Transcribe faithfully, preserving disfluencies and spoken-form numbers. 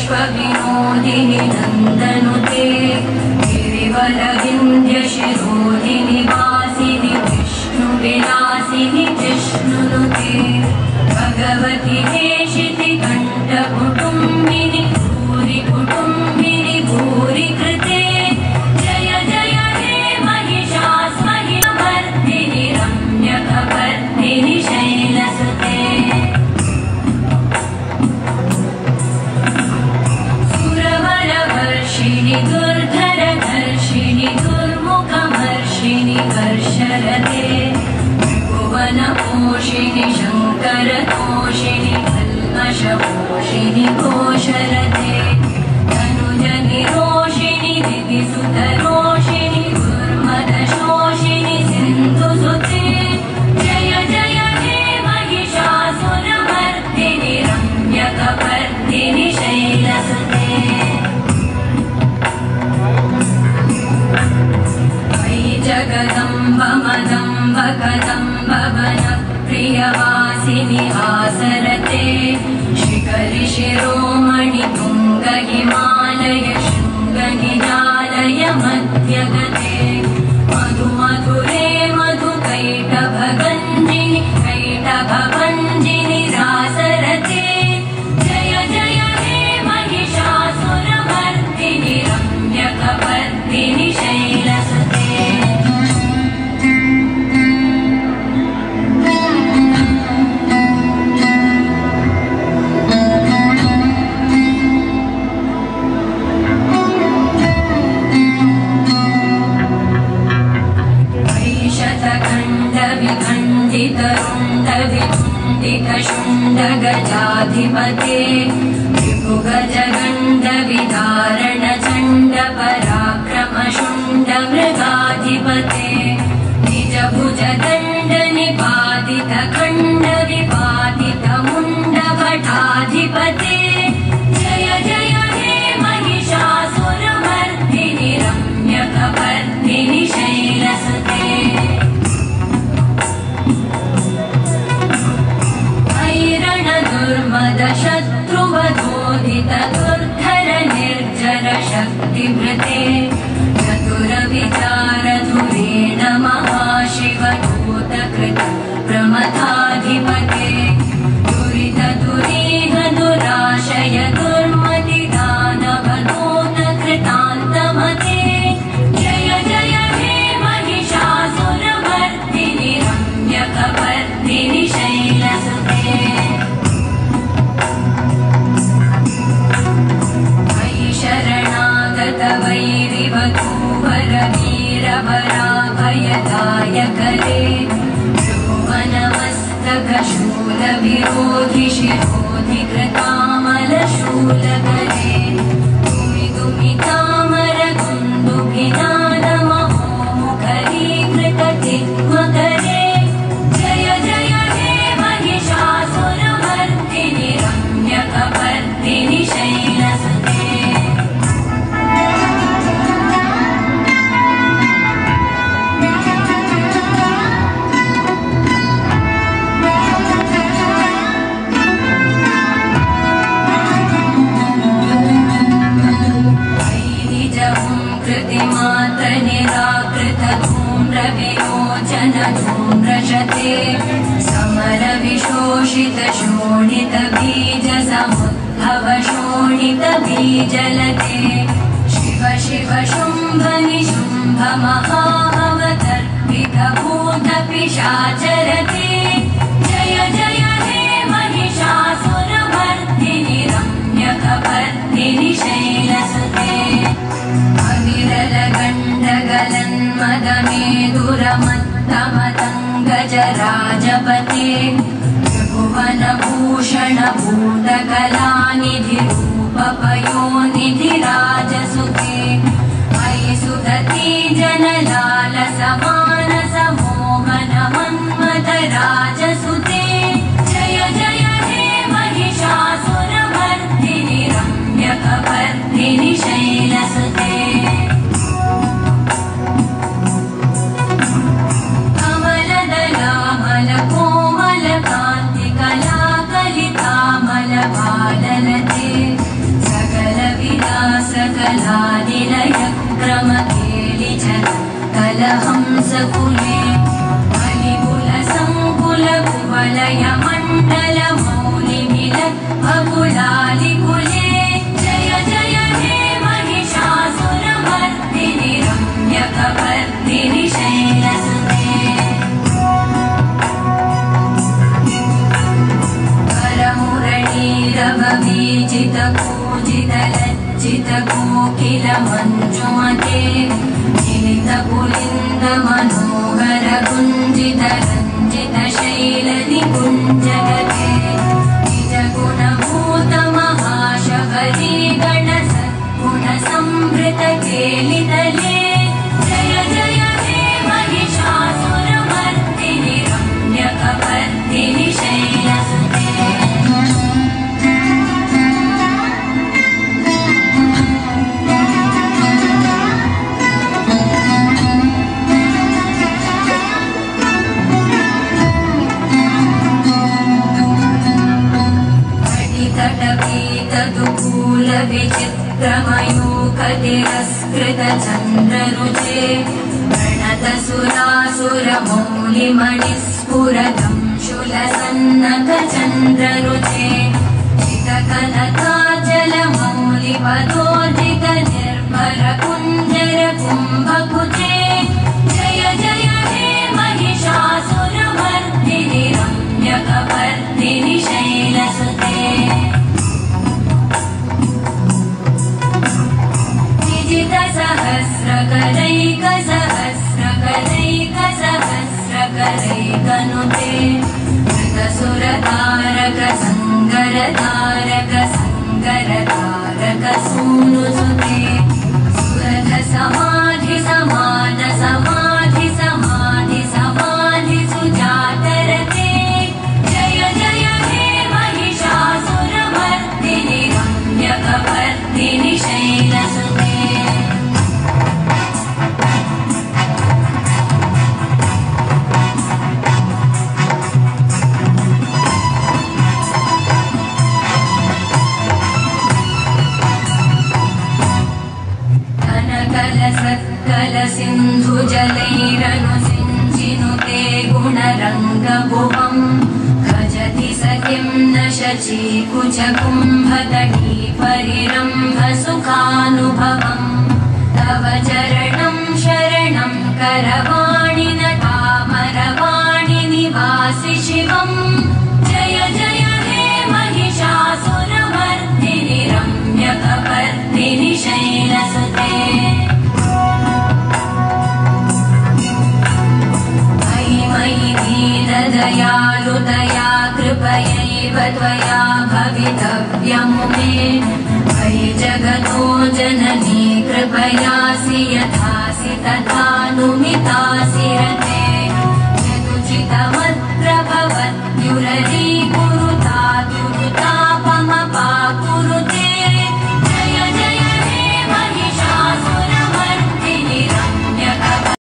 विश्वविनोदिनि नन्दनुते गिरिवरविन्ध्यशिरोधिनि वासिनि विष्णुविलासिनि जिष्णुनुते भगवति हेशिति कण्ठकुटुम्बिनि भूरि कुटुम्बिनि भूरि कृते जय जय हे महिषासुरमर्दिनि रम्यकपर्दिनि शैलसुते सुरवरवर्षिणि दुर्धरधर्षिणि दुर्मुखमर्षिणि कर्षरते भुवनपोषिणि शङ्करतोषिणि कल्मषपोषिणि घोषरते तनुजनिरोषिणि दितिसुतरोषिणि दुर्मदशोषिणि सिन्धुसुते जय जय हे महिषासुरमर्दिनि रम्यकपर्दिनि शैलसुते मयि जगदम्ब मदम्ब कदम्ब वनप्रियवासिनि आसरते शिखरि शिरोमणि तुङ्ग हिमालय शृङ्गनिजालय मध्यगते मधु मधुरे मधुकैटभगञ्जिनि कैटभभञ्जिनि रासरते जय जय हे महिषासुरमर्दिनि रम्यकपर्दिनि शैलसुते शुण्डगजाधिपते विपुगजगण्डविधारण चण्ड पराक्रम शुण्ड मृगाधिपते निजभुज दण्ड निपातित खण्ड विपातित मुण्ड भटाधिपते जय जय हे महिषासुरमर्दिनि रम्यकपर्दिनि शैलसुते दुर्मदशत्रुवधोदित दुर्धर निर्जर शक्तिभृते चतुरविचारधुरेण महाशिवदूतकृत प्रमथाधिपते दुरित दुरीह दुराशय दुर्मति दानवदूत कृतान्तमते जय जय हे महिषासुरमर्दिनि रम्यकपर्दिनि शैलसुते शरणागत वैरिवधूवर वीरवराभयदायकरे भुवनमस्तकशूल विरोधि शिरोधि कृतामलशूलकरे दुमि दुमि तामर दुन्दुभिनादमहोमुखरीकृत तिग्मकरे जय जय हे महिषासुरमर्दिनि रम्यकपर्दिनि शैलसुते कृतिमात्र निराकृत धूम्र विलोचन धूम्रशते समर विशोषित शोणित बीज समुद्भव शोणित बीजलते शिव शिव शुम्भ निशुम्भ महाभवतर्पित भूत पिशाचरते जय जय हे महिषासुरमर्दिनि रम्यकपर्दिनि शैलसुते अविरल गण्डगलन्मदमेदुरमत्तमतङ्गजराजपते त्रिभुवनभूषण भूतकलानिधि रूपपयोनिधि राजसुते मयि सुदती जनलाल समानस मोहन मन्मथ राजसुते जय जय हे महिषासुरमर्दिनि रम्यकपर्दिनि शैलसुते कोमल कान्ति कला कलितामल भाललते सकल वलय मण्डल मौलिमिलत् बकुलालिकुले जय जय हे महिषासुरमर्दिनि रम्यकपर्दिनि शैलसुते करमुरलीरववीजितकूजितलज्जितकोकिल मञ्जुमते निलितपुलिन्द मनोहर कुञ्जित रञ्जित शैलनिकुञ्जगते निजगुणभूत महाशबरी गणसद्गुण संभृत केलितले जय जय हे महिषासुरमर्दिनि रम्यकपर्दिनि शैलसुते विचित्रमयूखतिरस्कृत चन्द्ररुचे प्रणतसुरासुरमौलिमणिस्फुरतं शूलसन्नख चन्द्ररुचे चितकनकाचलमौलिपदोर्जित निर्भर कुञ्जर कुम्भकुचे जय जय हे महिषासुरमर्दिनि रम्यकपर्दिनि शैलसुते सहस्रकरैक सहस्रकरैक सहस्रकरैकनुते मृगसुरतारक सङ्गरतारक सङ्गरतारक सूनुसुते सुरथ समाधि समान समाधि समाधि समाधि सुजातरते जय जय हे महिषासुरमर्दिनि रम्यकपर्दिनि शैलसुते सिन्धुजलैरनुसिञ्चिनुते गुणरङ्गभुवम् खजति सखिं न शचीकुचकुम्भतटी परिरम्भ सुखानुभवम् तव चरणं शरणं करवाणि न तामरवाणि निवासि शिवम् जय जय हे महिषासुरमर्दिनि रम्यकपर्दिनि शैलसुते दयालुतया कृपयैव त्वया भवितव्यमुमे मयि जगतो जननी कृपयासि यथासि तथानुमितासि रते